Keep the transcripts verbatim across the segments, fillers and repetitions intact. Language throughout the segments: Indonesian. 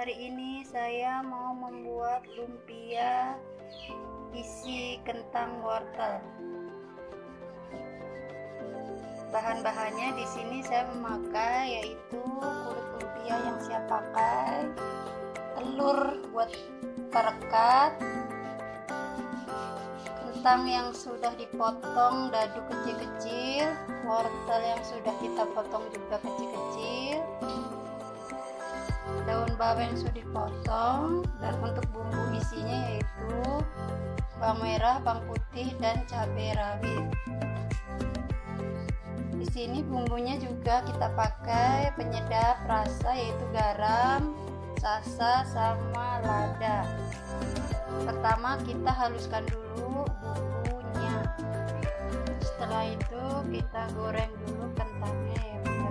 hari ini saya mau membuat lumpia isi kentang wortel. Bahan-bahannya di sini saya memakai yaitu kulit lumpia yang saya pakai, telur buat perekat, kentang yang sudah dipotong dadu kecil-kecil, wortel yang sudah kita potong juga kecil-kecil, daun bawang yang sudah dipotong, dan untuk bumbu isinya yaitu bawang merah, bawang putih, dan cabai rawit. Di sini bumbunya juga kita pakai penyedap rasa yaitu garam, sasa, sama lada. Pertama kita haluskan dulu bumbunya. Setelah itu kita goreng dulu kentangnya ya bunda.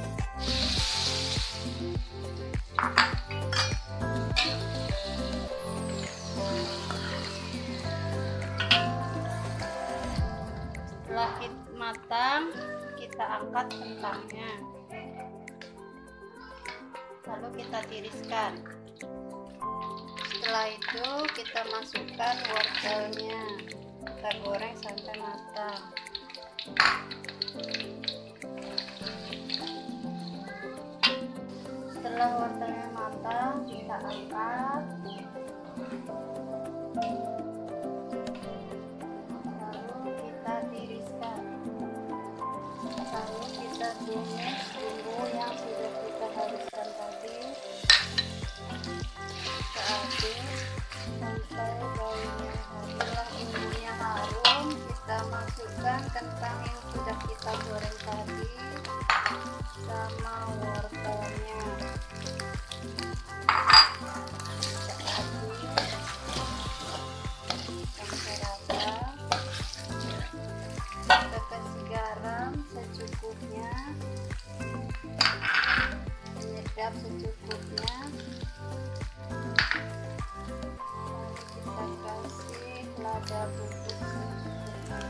Setelah kita matang, kita angkat kentangnya, lalu kita tiriskan. Setelah itu kita masukkan wortelnya, kita goreng sampai matang. Setelah wortelnya matang, kita angkat, lalu kita tiriskan, lalu kita tumis bumbu yang sudah kita haluskan tadi, kita aduk sampai baunya harum. Setelah bumbunya harum, kita masukkan kentang yang sudah kita goreng tadi sama wortelnya. Kita aduk sampai rata. Kita kasih garam secukupnya, penyedap secukupnya, lalu kita kasih lada bubuk secukupnya.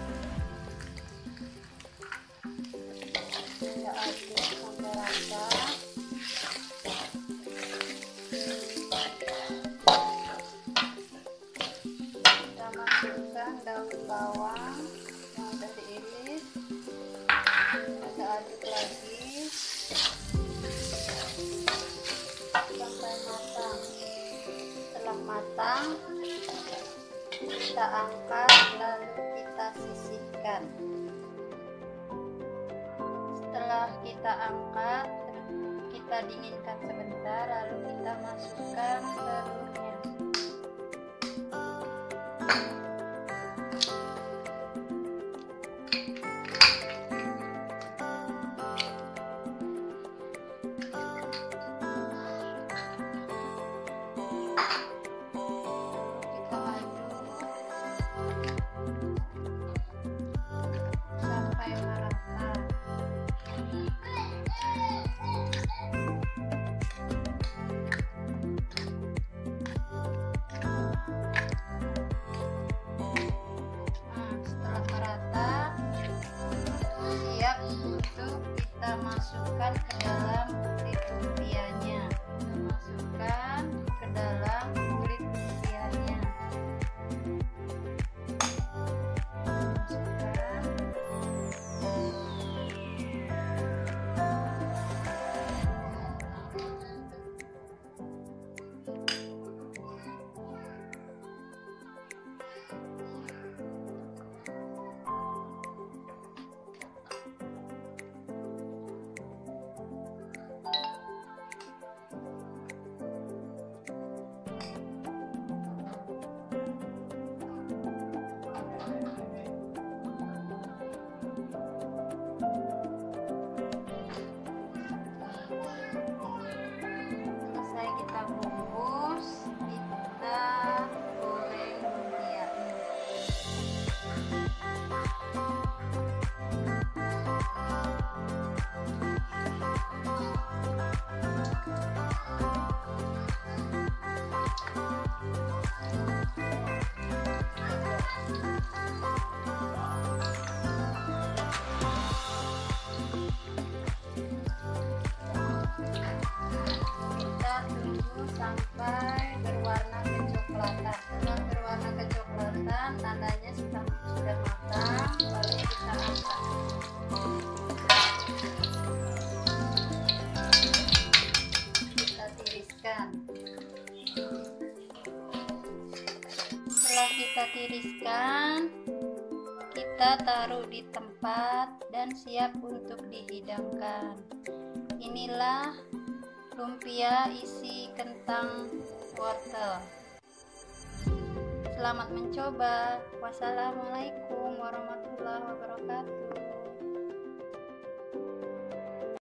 Kita aduk sampai rata. Kita masukkan daun bawang yang sudah diiris, kita aduk lagi sampai matang. Setelah matang, kita angkat lalu kita sisihkan. Setelah kita angkat, kita dinginkan sebentar, lalu kita masukkan telurnya. Masukkan ke dalam kulit lumpianya. Masukkan ke dalam kulit lumpianya. Masukkan. Setelah berwarna kecoklatan, tandanya sudah sudah matang. Lalu kita angkat. Kita tiriskan. Setelah kita tiriskan, kita taruh di tempat dan siap untuk dihidangkan. Inilah lumpia isi kentang wortel. Selamat mencoba. Wassalamualaikum warahmatullahi wabarakatuh.